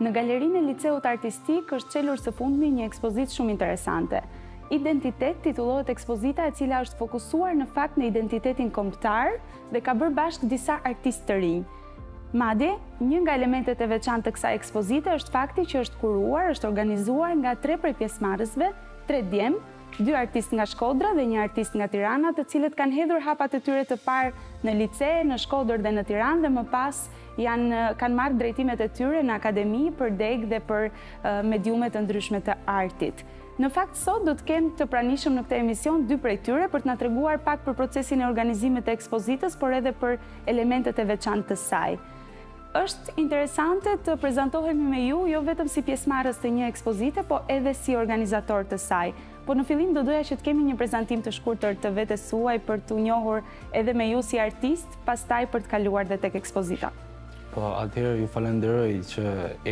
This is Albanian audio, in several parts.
Në galerinë e Liceut Artistik është çelur së fundmi një ekspozitë shumë interesante. Identitet titullohet ekspozita, e cila është fokusuar në fakt në identitetin kombëtar dhe ka bërë bashkë disa artistë të rinj. Madje, një nga elementet e veçantë të kësaj ekspozite është fakti që është kuruar, është organizuar nga 3 prej pjesëmarrësve, 3 djem, 2 artistë nga Shkodra dhe 1 artist nga Tirana, të cilët kanë hedhur hapat e tyre të parë në lice, në Shkodër dhe në Tiranë, dhe më pas kanë marrë drejtimet e tyre në akademi për deg dhe për mediume të ndryshme të artit. Në fakt, sot do të kemë të pranishëm në këtë emision 2 prej tyre për të na treguar pak për procesin e organizimit të ekspozitës, por edhe për elementet e veçantë të saj. Është interesante të prezantohemi me ju, jo vetëm si pjesëmarrës të një ekspozite, po edhe si organizator të saj. Po në fillim do doja që të kemi një prezantim të shkurtër të vetes suaj për të njohur edhe me ju si artist, pastaj për të kaluar dhe tek ekspozita. Po, atëherë ju falenderoj që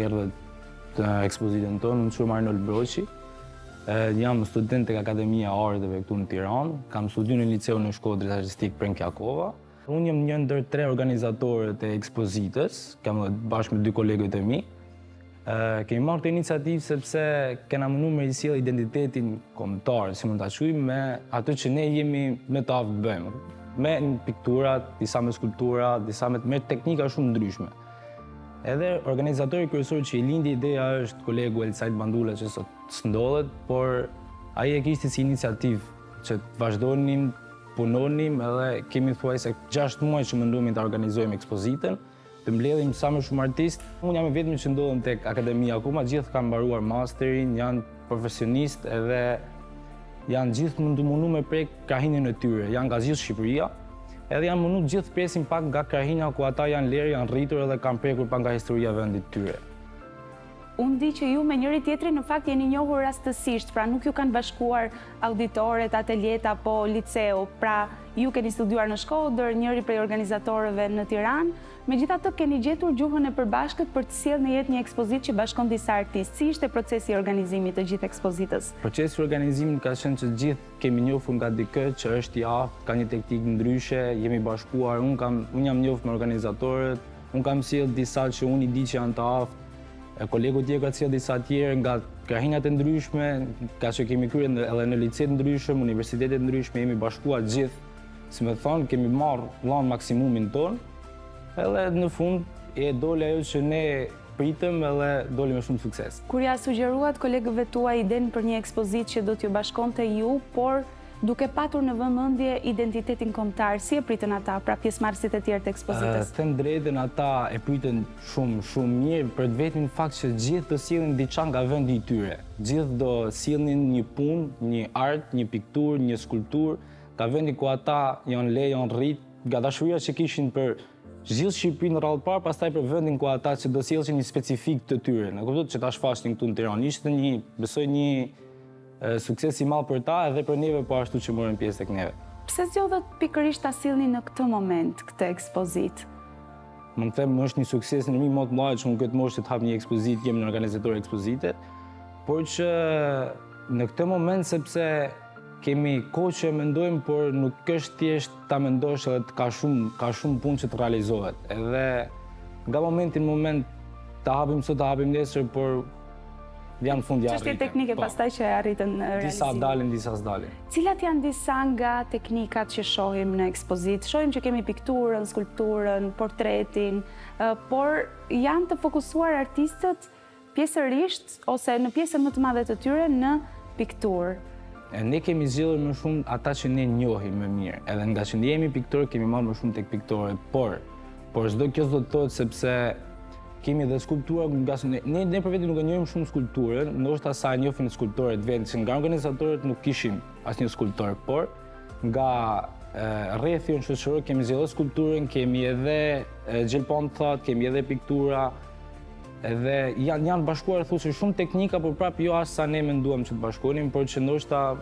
erdhët në ekspozitën tonë. Unë quhem Arnold Broqi. Jam student tek Akademia e Arteve këtu në Tiranë. Kam studiuar në Liceun e Shkodrës Artistik Prenkiakova. Unë jam një ndër 3 organizatorët e ekspozitës, kam bashkë me 2 kolegët e mi. Kemi marrë këtë iniciativë sepse kena munduar me sjell identitetin kombëtar, si mund ta quajmë, me ato që ne jemi me të aftë bëjmë. Me pikturat, disa me skulptura, disa me teknika shumë ndryshme. Edhe organizatori kryesor që i lindi ideja është kolegu Elsajt Bandula, që sot s'ndodhet, por ai e kishte si iniciativë që të vazhdonim, punonim, edhe kemi thuajse 6 muaj që menduam ta organizojmë ekspozitën, të mbledhim sa më shumë artistë. Unë jam i vetmi që ndodhem tek akademia akoma, gjithë kanë mbaruar masterin, janë profesionistë edhe janë gjithë mundu me prek krahinën e tyre, janë nga gjithë Shqipëria. Edhe janë mundu gjithë presin pak nga krahinja ku ata janë lerë, janë rritur edhe kanë prekur pak nga historia vendit tyre. Unë di që ju me njëri tjetrin në fakt jeni njohur rastësisht, pra nuk ju kanë bashkuar auditoret, ateljet apo liceu, pra ju keni studiuar në Shkodër, njëri prej organizatorëve në Tiranë, megjithatë keni gjetur gjuhën e përbashkët për të sjellë në jetë një ekspozitë që bashkon disa artistë. Si ishte procesi i organizimit të gjithë ekspozitës? Procesi i organizimit ka qenë që gjithë kemi njohur nga dikë që është i aftë, ka një teknikë ndryshe, jemi bashkuar, unë jam njohur me organizatorët, unë kam sjellë disa që unë i di që janë të aftë, kolegu tjerë ka sjellë disa tjerë nga krahinat e ndryshme, ka që kemi kryer edhe në lice të ndryshëm, universitete të ndryshme, jemi bashkuar gjithë. Si më thonë, kemi marrë lanë maksimumin tonë, edhe në fund e doli ajo që ne pritëm edhe doli me shumë sukses. Kur ja sugjeruat kolegëve tuaj idenë për një ekspozitë që do t'ju bashkonte ju, por duke patur në vëmendje identitetin kombëtar, si e pritën ata, pra pjesëmarrësit e tjerë të ekspozitës? Them drejtën, ata e pritën shumë mirë për të vetmin fakt që gjithë do sjellin diçka nga vendi i tyre. Gjithë do sjellnin një punë, një art, një pikturë, një skulpturë, nga vendi ku ata janë le, janë rrit, nga dashuria që kishin për gjithë Shqipërinë rrallë parë, pastaj për vendin ku ata që do sjellshin një specifik të tyre. Në kuptot që ta shfaqnin këtu në Tiranë. Ishte besoj një sukses i madh për ta edhe për neve, po ashtu që morën pjesë tek neve. Pse zgjodhët pikërisht ta sillni në këtë moment këtë ekspozitë? Mund të them është një sukses në më të madh që unë këtë moshë të hap një ekspozitë, jemi në organizator ekspozite, por që në këtë moment sepse kemi kohë që mendojmë, por nuk është thjesht ta mendosh edhe ka shumë punë që të realizohet. Edhe nga momenti në moment ta hapim sot, ta hapim nesër, por janë fundja arritën. Çështje teknike pastaj që arritën realizim. Disa dalin, disa s'dalin. Cilat janë disa nga teknikat që shohim në ekspozitë? Shohim që kemi pikturën, skulpturën, portretin, por janë të fokusuar artistët pjesërisht ose në pjesën më të madhe të tyre në pikturë. Ne kemi zgjedhur më shumë ata që ne njohim më mirë. Edhe nga që ne jemi piktorë, kemi marrë më shumë tek piktorët, por çdo kjo s'do të thotë sepse kemi edhe skulptura, ne për vetë nuk e njohim shumë skulpturën, ndoshta sa e njohin skulptorët vetë, që nga organizatorët nuk kishim asnjë skulptor, por nga rrethi shoqëror kemi zgjedhur skulpturën, kemi edhe gjelpanthat, kemi edhe piktura, edhe janë bashkuar thosë shumë teknika, por prapë jo as sa ne menduam që të bashkonim, por që ndoshta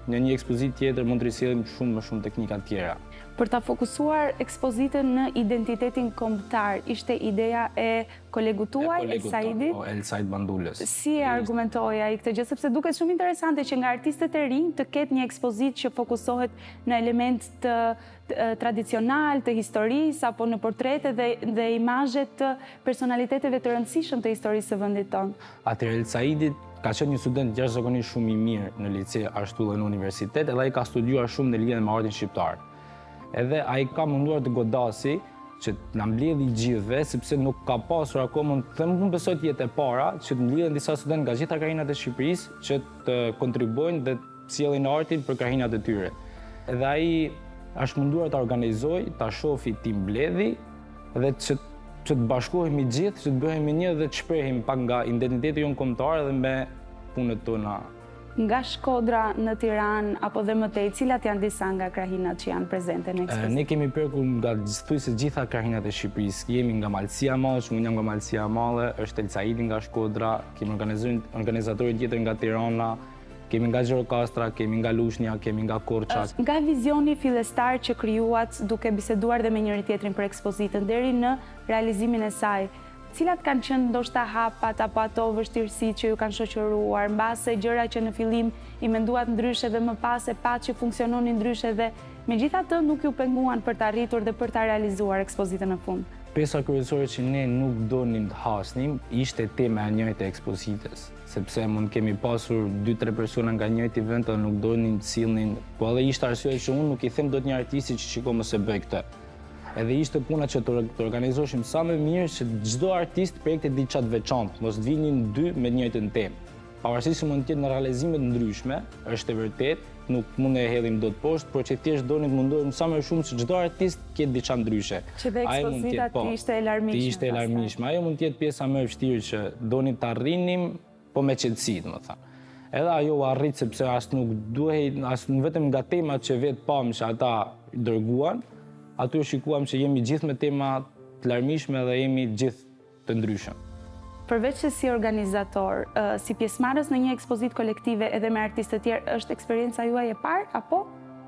në një ekspozitë tjetër mund të risjellim shumë më shumë teknika tjera. Për ta fokusuar ekspozitën në identitetin kombëtar, ishte ideja e kolegut tuaj, El Saidit? Po, El Said Bandulës. Si e argumentoi ai këtë gjë, sepse duket shumë interesante që nga artistët e rinj të ketë një ekspozitë që fokusohet në element të tradicional, të historisë, apo në portrete dhe imazhe të personaliteteve të rëndësishëm të historisë së vendit tonë. Atëherë El Saidit ka qenë një student jashtëzakonisht shumë i mirë në lice ashtu edhe në universitet, edhe ai ka studiuar shumë në lidhje me artin shqiptar. Edhe ai ka munduar të godasi që na mbledhi gjithëve, sepse nuk ka pasur akoma, unë besoj të jetë e para, që të mbledhen disa studentë nga gjitha krahinat e Shqipërisë që të kontribuojnë dhe të sjellin artin për krahinat e tyre. Edhe ai është munduar të organizojë, ta shohë, ti mbledhi dhe që të bashkohemi gjithë, që të bëhemi një dhe të shprehim pak nga identiteti jonë kombëtar dhe me punët tona. Nga Shkodra në Tiranë apo dhe mëtej, cilat janë disa nga krahinat që janë prezente në ekspozitë? Ne kemi prekur nga thujse gjitha krahinat e Shqipërisë. Jemi nga Malësia e Madhe, unë jam nga Malësia e Madhe, është El Saidi nga Shkodra, kemi organizatorin tjetër nga Tirana, kemi nga Gjirokastra, kemi nga Lushnja, kemi nga Korça. Nga vizioni fillestar që krijuat duke biseduar dhe me njëri tjetrin për ekspozitën deri në realizimin e saj, cilat kanë qenë ndoshta hapat apo ato vështirësitë që ju kanë shoqëruar, mbase gjëra që në fillim i menduat ndryshe dhe më pas e pat që funksiononin ndryshe dhe megjithatë nuk ju penguan për të arritur dhe për ta realizuar ekspozitën në fund? Pjesa kryesore që ne nuk donim të hasnim ishte tema e njëjtë e ekspozitës, sepse mund kemi pasur 2-3 persona nga njëjti vend dhe nuk donin të sillnin, po edhe ishte arsye që unë nuk i them dot një artisti që shiko mos e bëj këtë. Edhe ishte puna që të organizoshim sa më mirë që çdo artist projekte diçka të veçantë, mos vinin dy me të njëjtën temë. Pavarësisht se mund të jetë në realizime të ndryshme, është e vërtet, nuk mund e hedhim dot poshtë, por që thjesht donin të mundohemi sa më shumë që çdo artist ketë diçka ndryshe. Që dhe ekspozita të ishte e larmishme. Të ishte e larmishme. Ajo mund të jetë pjesa më e vështirë që donin të arrinim, po me qetësi, domethënë. Edhe ajo u arrit sepse as nuk duhej, as vetëm nga temat që vetë pam që ata dërguan, aty shikuam që jemi gjithë me tema të larmishme dhe jemi gjithë të ndryshëm. Përveç se si organizator, si pjesëmarrës në një ekspozitë kolektive edhe me artistë të tjerë, është eksperjenca juaj e parë, apo?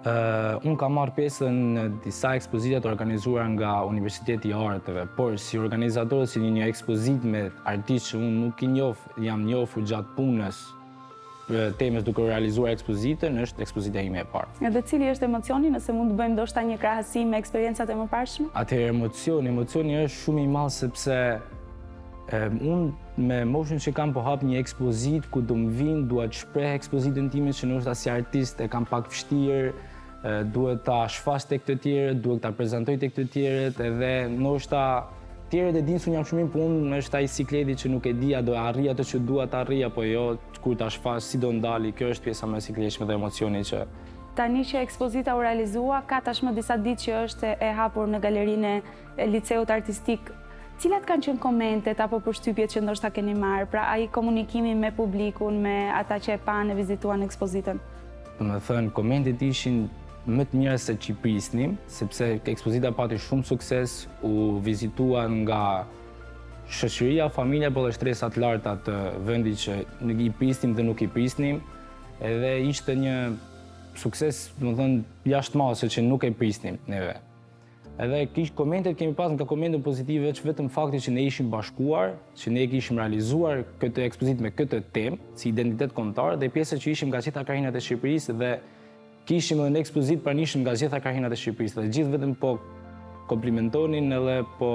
Unë kam marrë pjesë në disa ekspozitat organizuar nga Universiteti i Arteve, por si organizator, si një ekspozitë me artistë që unë nuk i njoh, jam njohur gjatë punës, temës duke realizuar ekspozitën, është ekspozita ime e parë. Edhe cili është emocioni, nëse mund të bëjmë ndoshta një krahasim me eksperiencat e mëparshme? Atëherë emocioni është shumë i madh sepse unë me moshën që kam po hap një ekspozitë ku do më vinë, dua të shpreh ekspozitën time që ndoshta si artist e kam pak vështirë, duhet ta shfaq tek të tjerët, duhet ta prezantoj tek të tjerët, edhe ndoshta tjerët e dinë se unë jam shumë i punë, është ai sikleti që nuk e di a do arri ato që dua të arri apo jo, kur ta shfaq si do ndali, kjo është pjesa më e sikletshme dhe emocioni që tani që ekspozita u realizua, ka tashmë disa ditë që është e hapur në galerinë e Liceut Artistik. Cilat kanë qenë komentet apo përshtypjet që ndoshta keni marrë, pra ai komunikimi me publikun, me ata që e panë e vizituan ekspozitën? Domethënë, komentet ishin më të mira se që i prisnim, sepse ekspozita pati shumë sukses, u vizituan nga shoqëria, familja, po dhe shtresat larta të vendit që nuk i prisnim dhe nuk i prisnim, edhe ishte një sukses, domethënë, jashtëmadh që nuk e prisnim neve. Edhe komentet kemi pas nga komente pozitive që vetëm fakti që ne ishim bashkuar, që ne kishim realizuar këtë ekspozitë me këtë temë, si identitet kombëtar, dhe pjesë që ishim nga gjitha krahinat e Shqipërisë dhe kishim edhe në ekspozitë pranishëm nga gjitha krahinat e Shqipërisë dhe gjithë vetëm po komplimentonin edhe po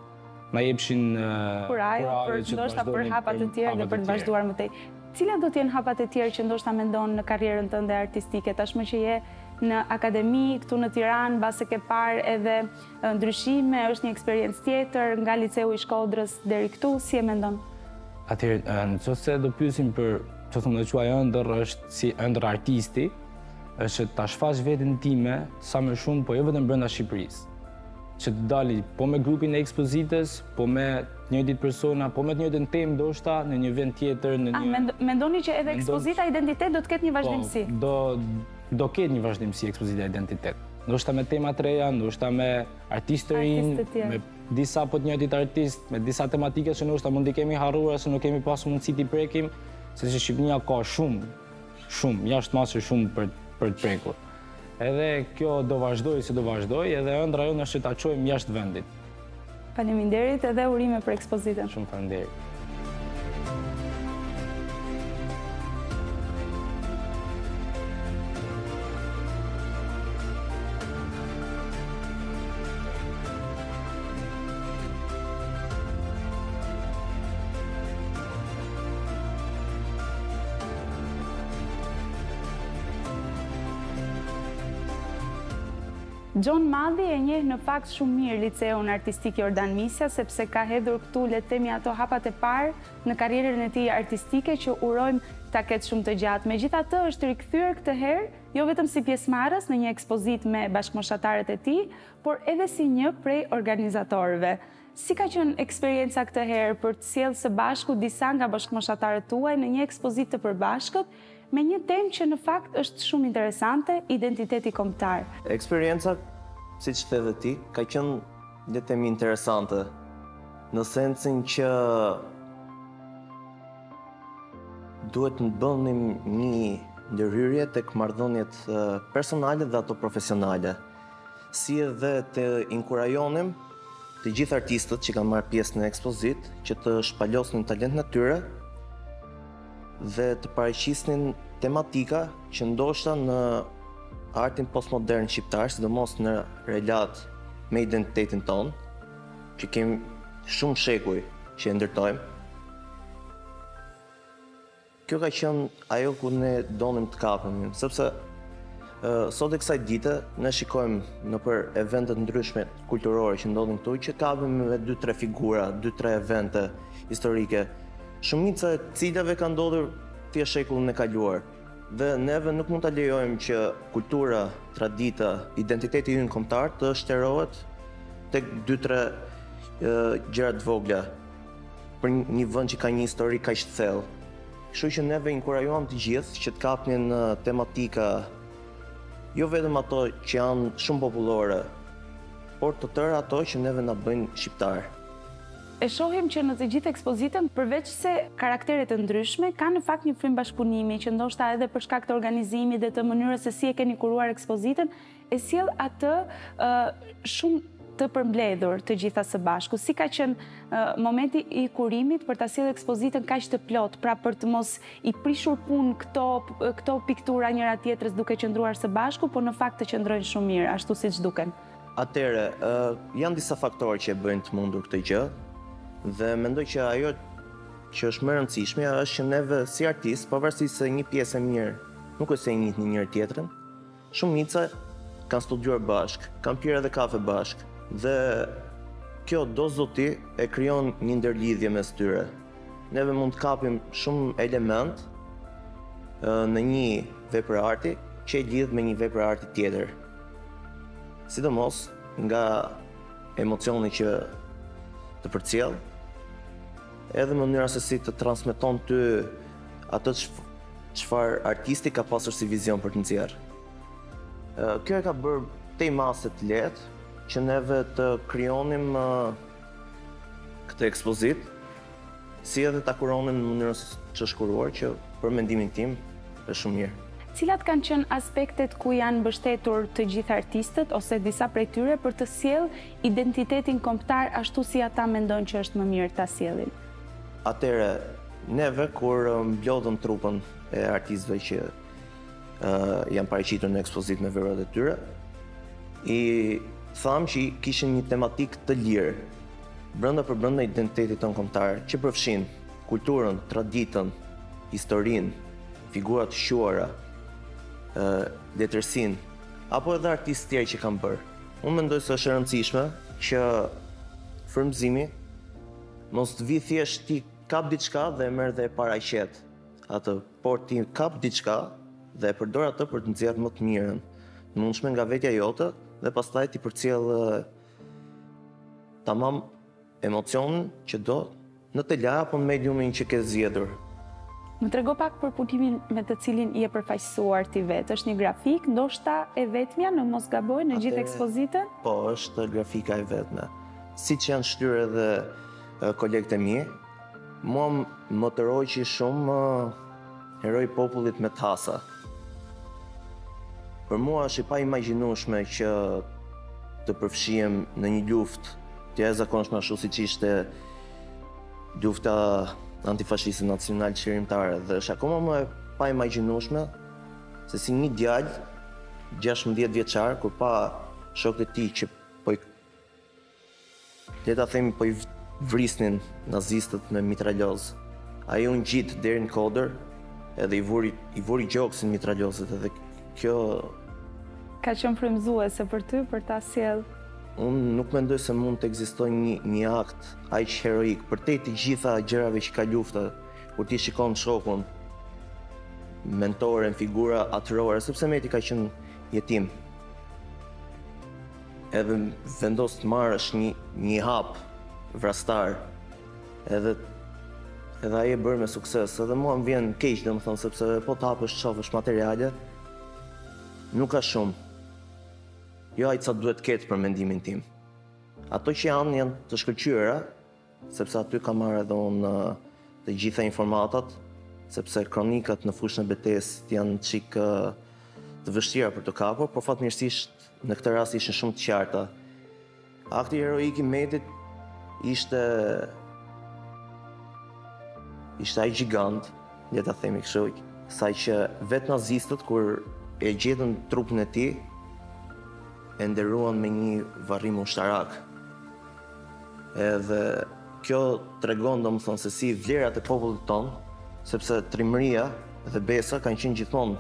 na jepshin kurajo për ndoshta për hapat të tjerë dhe për të vazhduar më tej. Cilat do të jenë hapat e tjerë që ndoshta mendon në karrierën tënde artistike, tashmë që je në akademi këtu në Tiranë, mbase ke parë edhe ndryshime, është një eksperiencë tjetër nga Liceu i Shkodrës deri këtu, si e mendon? Atëherë, nëse do pyesim për çfarë thonë quaj ëndër, është si ëndër artisti, është ta shfaq veten time sa më shumë, po jo vetëm brenda Shqipërisë. Që të dali po me grupin e ekspozitës, po me njëjtit persona, po me të njëjtën temë ndoshta në një vend tjetër, në një. Mendoni që edhe ekspozita identitet do të ketë një vazhdimsi? Po, do ketë një vazhdimsi ekspozita identitet. Ndoshta me tema të reja, ndoshta me artistë të rinj, me disa po të njëjtit artist, me disa tematike që ndoshta mund t'i kemi harruar se nuk kemi pasur mundësi t'i prekim, sepse Shqipëria ka shumë jashtëmarrëse shumë për për të prekur. Edhe kjo do vazhdoj si do vazhdoj, edhe ëndra jonë është që ta çojmë jashtë vendit. Faleminderit edhe urime për ekspozitën. Shumë faleminderit. Gjon Madhi e njeh në fakt shumë mirë liceun artistik Jordan Misja, sepse ka hedhur këtu, le të themi, ato hapat e parë në karrierën e tij artistike që urojmë ta ketë shumë të gjatë. Megjithatë, është rikthyer këtë herë jo vetëm si pjesëmarrës në një ekspozitë me bashkëmoshatarët e tij, por edhe si një prej organizatorëve. Si ka qenë eksperienca këtë herë për të sjellë së bashku disa nga bashkëmoshatarët tuaj në një ekspozitë të përbashkët me një temë që në fakt është shumë interesante, identiteti kombëtar? Eksperienca, siç the edhe ti, ka qenë një temë interesante, në sensin që duhet të bënim një ndërhyrje tek marrëdhëniet personale dhe ato profesionale, si edhe të inkurajonim të gjithë artistët që kanë marrë pjesë në ekspozitë që të shpalosin talentin e tyre dhe të paraqisnin tematika që ndoshta në artin postmodern shqiptar, sidomos në relat me identitetin ton, që kemi shumë shekuj që e ndërtojmë. Kjo ka qenë ajo ku ne donim të kapemi, sepse sot e kësaj dite ne shikojmë nëpër evente të ndryshme kulturore që ndodhin këtu që kapemi me 2-3 figura, 2-3 evente historike, shumica e cilave ka ndodhur thjesht shekullin e kaluar. Dhe neve nuk mund ta lejojmë që kultura, tradita, identiteti ynë kombëtar të shterohet tek 2-3 gjëra të vogla për një vend që ka një histori kaq të thellë. Kështu që neve inkurajojmë të gjithë që të kapnin tematika jo vetëm ato që janë shumë popullore, por të tëra ato që neve na bëjnë shqiptar. E shohim që në të gjithë ekspozitën, përveç se karaktere të ndryshme, ka në fakt një frymë bashkëpunimi që ndoshta edhe për shkak të organizimit dhe të mënyrës se si e keni kuruar ekspozitën, e sjell atë shumë të përmbledhur të gjitha së bashku. Si ka qenë momenti i kurimit për ta sjellë ekspozitën kaq të plot, pra për të mos i prishur punë këto piktura njëra tjetrës duke qëndruar së bashku, por në fakt të qëndrojnë shumë mirë, ashtu siç duken. Atëre, janë disa faktorë që e bëjnë të mundur këtë gjë. Dhe mendoj që ajo që është më e rëndësishme është që neve si artist, pavarësisht se një pjesë e mirë nuk është se e njihni njëri tjetrën, shumica kanë studiuar bashk, kanë pirë edhe kafe bashk, dhe kjo do zoti e krijon një ndërlidhje mes tyre. Neve mund të kapim shumë element në një vepër arti që e lidh me një vepër arti tjetër. Sidomos nga emocioni që të përcjell, edhe mënyra se si të transmeton ty atë çfarë artisti ka pasur si vizion për të nxjerrë. Kjo e ka bërë tej masë të lehtë që neve të krijonim këtë ekspozitë, si edhe ta kuronim në mënyrën që është kuruar, që për mendimin tim është shumë mirë. Cilat kanë qenë aspektet ku janë mbështetur të gjithë artistët ose disa prej tyre për të sjellë identitetin kombëtar ashtu si ata mendojnë që është më mirë ta sjellin? Atëre, neve kur mblodhëm trupën e artistëve që janë paraqitur në ekspozitë me veprat e tyre, i thamë që kishin një tematik të lirë brenda për brenda identitetit tonë kombëtar, që përfshin kulturën, traditën, historinë, figurat të quara, letërsinë, apo edhe artistë tjerë që kanë bërë. Unë mendoj se është e rëndësishme që frymëzimi mos të vi thjesht ti kap diçka dhe e merr dhe e paraqet atë, por ti kap diçka dhe e përdor atë për të nxjerrë më të mirën, të mundshme nga vetja jote dhe pastaj ti përcjell tamam emocionin që do në të lajë apo në mediumin që ke zgjedhur. Më trego pak për punimin me të cilin i e përfaqësuar ti vetë. Është një grafik, ndoshta e vetmja, në mos gaboj, në gjithë ekspozitën? Po, është grafika e vetme. Siç janë shtyr edhe kolegët e mi, mua më të roqi shumë heroi popullit me tasa. Për mua është e pa imagjinueshme që të përfshihem në një luftë të jashtëzakonshme ashtu siç ishte lufta antifashiste nacional çlirimtare dhe është akoma më e pa imagjinueshme se si një djalë 16 vjeçar kur pa shokët e tij që le ta themi po i vrisnin nazistët me mitraljoz. Ai u ngjit deri në kodër edhe i vuri gjoksin mitraljozët edhe kjo Ka qenë frymëzuese për ty, për ta sjell? Unë nuk mendoj se mund të ekzistojë një akt aq heroik përtej të gjitha gjërave që ka lufta, kur ti shikon shokun, mentoren, figura atërore, sepse Meti ka qenë jetim. Edhe vendos të marrësh një hap vrastar, edhe ai e bërë me sukses. Edhe mua më vjen keq, domethënë, sepse po të hapësh shofësh materiale, nuk ka shumë. Jo ai sa duhet ketë për mendimin tim. Ato që janë të shkëlqyera, sepse aty kam marrë edhe unë të gjitha informatat, sepse kronikat në fushën e betesë janë çik të vështira për të kapur, por fatmirësisht në këtë rast ishin shumë të qarta. Akti heroik i Metit ishte ai gjigant, le ta themi kështu, saq që vetë nazistët kur e gjetën trupin e tij e nderuan me një varrim ushtarak. Edhe kjo tregon domethënë se si vlerat e popullit ton, sepse trimëria dhe besa kanë qenë gjithmonë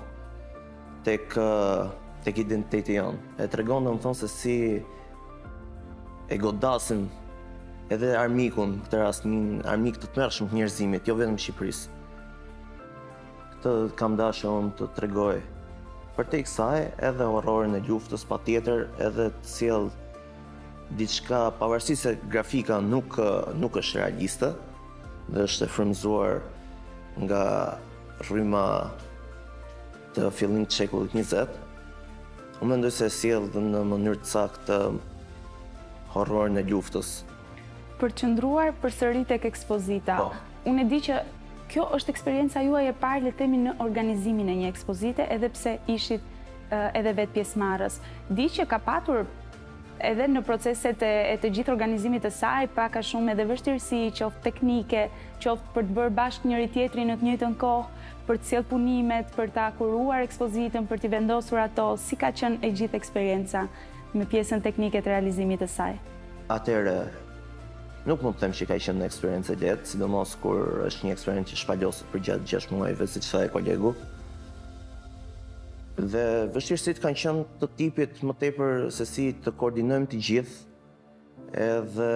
tek identiteti jonë. E tregon domethënë se si e godasin edhe armikun, në këtë rast një armik të tmerrshëm të njerëzimit, jo vetëm Shqipërisë. Këtë kam dashur unë të tregoj. Përtej kësaj, edhe horrorin e luftës patjetër, edhe të sjell diçka pavarësisht se grafika nuk është realiste dhe është e frymëzuar nga rryma të fillimit të shekullit 20. Unë mendoj se sjell në mënyrë të saktë horrorin e luftës. Përqendruar përsëri tek ekspozita. Unë e di që kjo është eksperienca juaj e parë, le të themi, në organizimin e një ekspozite, edhe pse ishit edhe vetë pjesëmarrës. Di që ka patur edhe në proceset e të gjithë organizimit të saj, pak a shumë edhe vështirësi, qoftë teknike, qoftë për të bërë bashkë njëri tjetrin në të njëjtën kohë, për të sjellë punimet, për ta kuruar ekspozitën, për t'i vendosur ato. Si ka qenë e gjithë eksperienca me pjesën teknike të realizimit të saj? Atëherë, nuk mund të them që ka qenë një eksperiencë e lehtë, sidomos kur është një eksperiencë që shpaloset për gjatë 6 muajve, siç tha kolegu. Dhe vështirësitë kanë qenë të tipit më tepër se si të koordinojmë të gjithë, edhe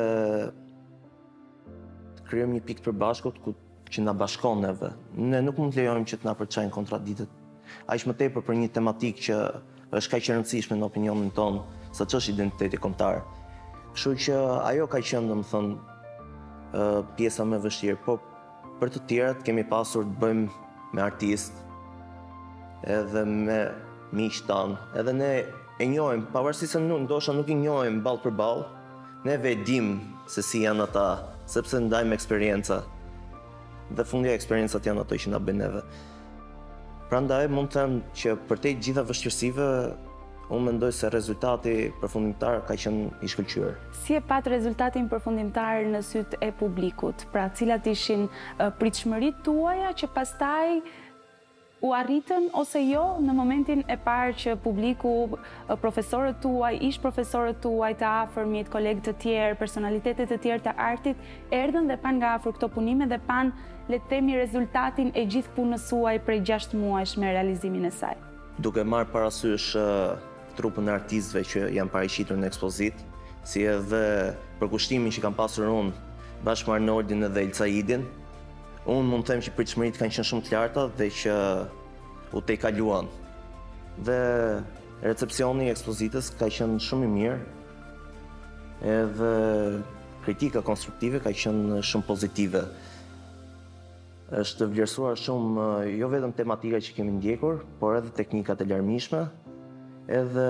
të krijojmë një pikë të përbashkët që na bashkon neve. Ne nuk mund të lejojmë që të na përçajnë kontradiktet. Aq më tepër për një tematikë që është kaq e rëndësishme në opinionin tonë, sa ç'është identiteti kombëtar. Kështu që ajo ka qenë, domethënë, pjesa më e vështirë, po për të tjerat kemi pasur të bëjmë me artistë, edhe me miqtë tanë, edhe ne e njohim, pavarësisht se ndoshta nuk i njohim ballë për ballë, neve e dim se si janë ata, sepse ndajmë eksperienca. Dhe fundi eksperiencat janë ato që na bëjnë neve. Prandaj mund të them që përtej gjitha vështirësive, unë mendoj se rezultati përfundimtar ka qenë i shkëlqyer. Si e pat rezultatin përfundimtar në sytë e publikut? Pra, cilat ishin pritshmëritë tuaja që pastaj u arritën ose jo në momentin e parë që publiku, profesorët tuaj, ish profesorët tuaj të afërmit, kolegët të tjerë, personalitetet të tjerë të artit, erdhën dhe pan nga afër këto punime dhe pan, le të themi, rezultatin e gjithë punës suaj prej 6 muajsh me realizimin e saj? Duke marrë parasysh trupën e artistëve që janë paraqitur në ekspozitë, si edhe përkushtimin që kam pasur unë bashkë me Arnoldin dhe Elcaidin, unë mund të them që pritshmëritë kanë qenë shumë të larta dhe që u tejkaluan. Dhe recepcioni i ekspozitës ka qenë shumë i mirë, edhe kritika konstruktive ka qenë shumë pozitive. Është vlerësuar shumë jo vetëm tematika që kemi ndjekur, por edhe teknikat e larmishme, edhe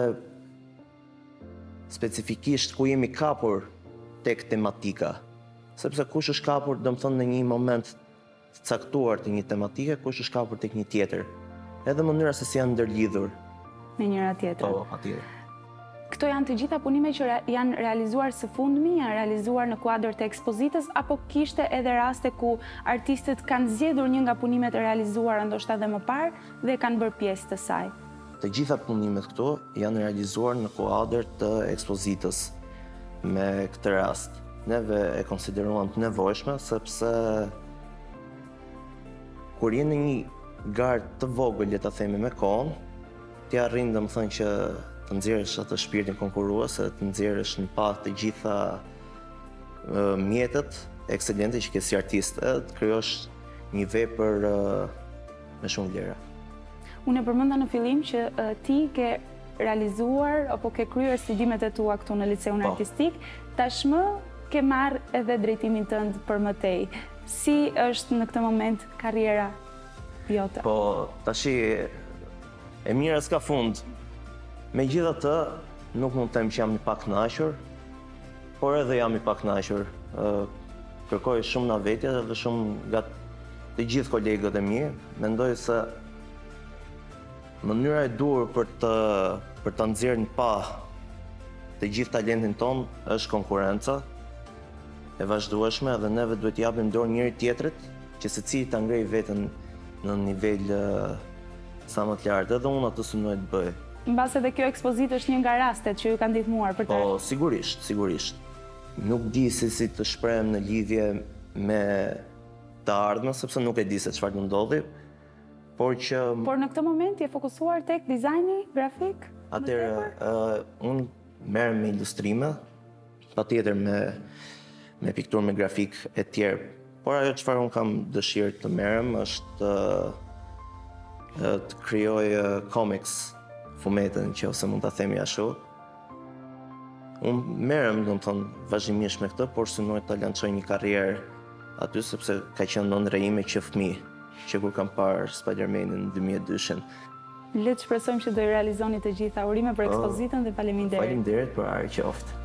specifikisht ku jemi kapur tek tematika. Sepse kush është kapur, domethënë, në një moment të caktuar të një tematike, kush është kapur tek një tjetër. Edhe mënyra se si janë ndërlidhur. me njëra tjetrën. Po, patjetër. Këto janë të gjitha punime që janë realizuar së fundmi, janë realizuar në kuadër të ekspozitës, apo kishte edhe raste ku artistët kanë zgjedhur një nga punimet e realizuara ndoshta edhe më parë dhe kanë bërë pjesë të saj? Të gjitha punimet këtu janë realizuar në kuadër të ekspozitës. Me këtë rast, neve e konsideruam të nevojshme, sepse kur je në një garë të vogël, le ta themi me kohën, ti arrin domethënë që të nxjerrësh atë shpirtin konkurrues, të nxjerrësh në pa të gjitha mjetët ekselente që ke si artist, të krijosh një vepër me shumë vlera. Unë e përmenda në fillim që ti ke realizuar apo ke kryer studimet e tua këtu në liceun artistik, tashmë ke marrë edhe drejtimin tënd për më tej. Si është në këtë moment karriera jote? Po, tashi e mira s'ka fund. Megjithatë, nuk mund të them që jam i pakënaqur, por edhe jam i pakënaqur. Kërkoj shumë nga vetja dhe shumë nga të gjithë kolegët e mi. Mendoj se mënyra e dur për të nxjerrë në pa të gjithë talentin ton është konkurenca e vazhdueshme dhe neve duhet japim dorë njëri tjetrit që secili ta ngrejë veten në nivel sa më të lartë, edhe unë atë synoj të bëj. Mbas edhe kjo ekspozitë është një nga rastet që ju kanë ndihmuar për të. Po, sigurisht. Nuk di se si të shprehem në lidhje me të ardhmen, sepse nuk e di se çfarë do ndodhi, por në këtë moment je fokusuar tek dizajni grafik? Atëherë, unë merrem me ilustrime, patjetër me pikturë, me grafik e tjerë. Por ajo çfarë unë kam dëshirë të merrem është të krijoj comics, fumetën që ose mund ta themi ashtu. Unë merrem, domethënë, vazhdimisht me këtë, por synoj ta lançoj një karrierë aty sepse ka qenë ndonjëra ime që fëmijë, që kur kam parë Spider-Manin në 2002-shin. Le të shpresojmë që do i realizoni të gjitha. Urime për ekspozitën dhe faleminderit. Faleminderit për arë qoftë.